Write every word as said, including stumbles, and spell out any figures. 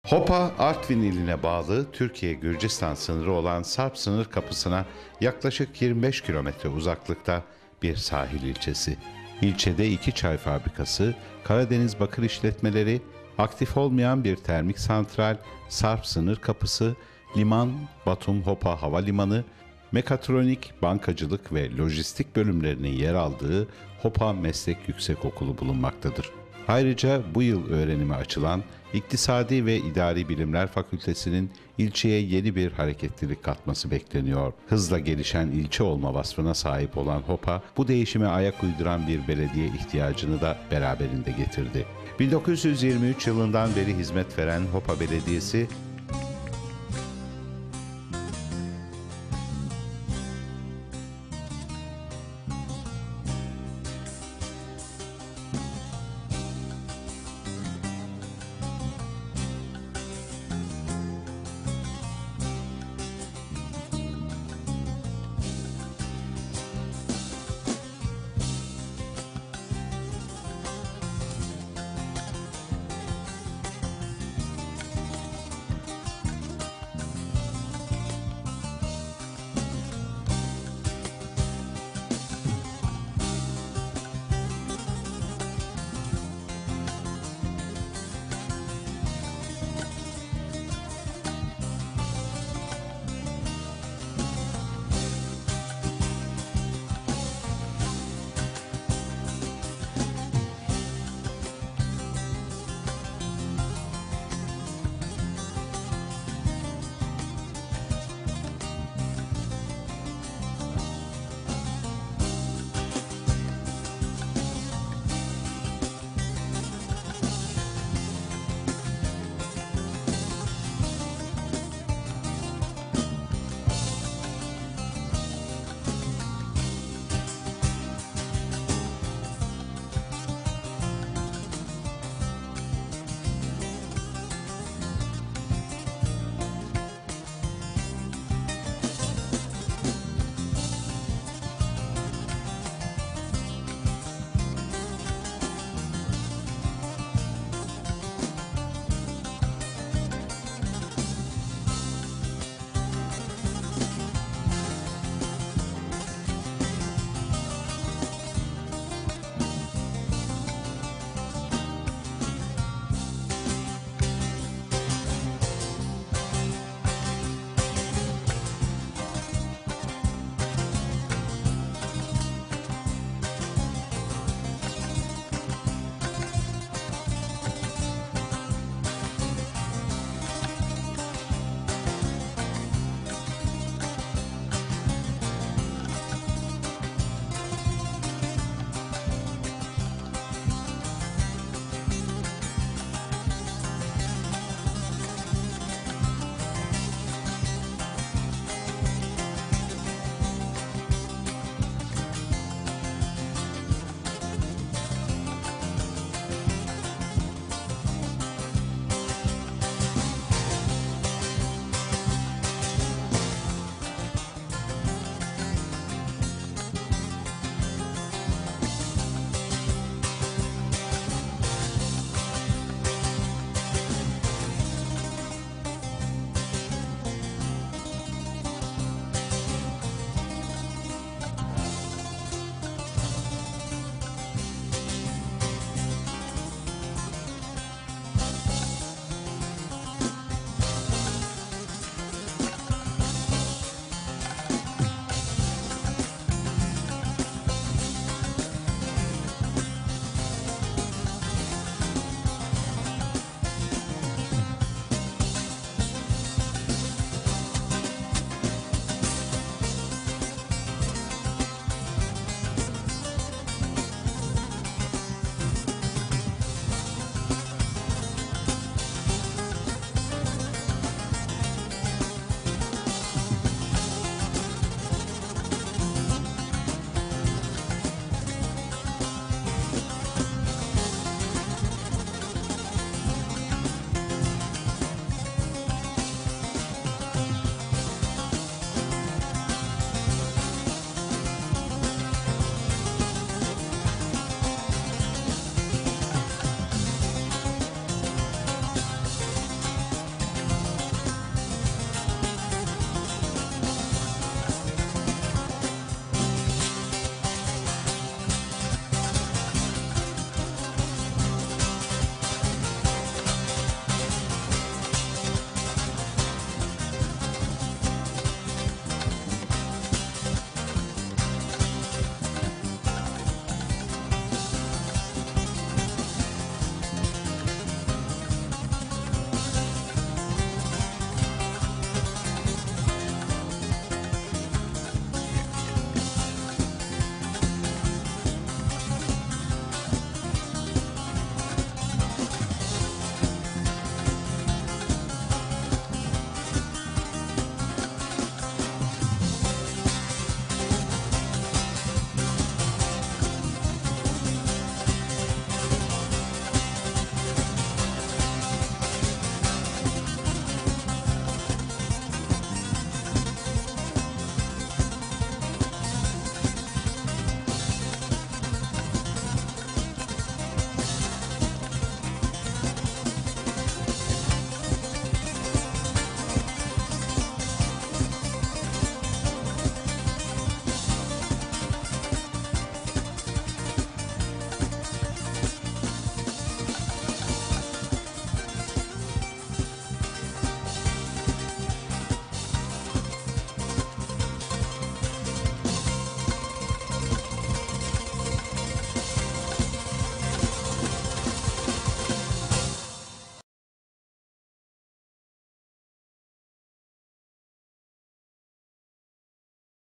Hopa, Artvin iline bağlı Türkiye-Gürcistan sınırı olan Sarp sınır kapısına yaklaşık yirmi beş kilometre uzaklıkta bir sahil ilçesi. İlçede iki çay fabrikası, Karadeniz Bakır İşletmeleri, aktif olmayan bir termik santral, Sarp sınır kapısı, liman, Batum Hopa Havalimanı, mekatronik, bankacılık ve lojistik bölümlerinin yer aldığı Hopa Meslek Yüksekokulu bulunmaktadır. Ayrıca bu yıl öğrenime açılan İktisadi ve İdari Bilimler Fakültesi'nin ilçeye yeni bir hareketlilik katması bekleniyor. Hızla gelişen ilçe olma vasfına sahip olan Hopa, bu değişime ayak uyduran bir belediye ihtiyacını da beraberinde getirdi. bin dokuz yüz yirmi üç yılından beri hizmet veren Hopa Belediyesi,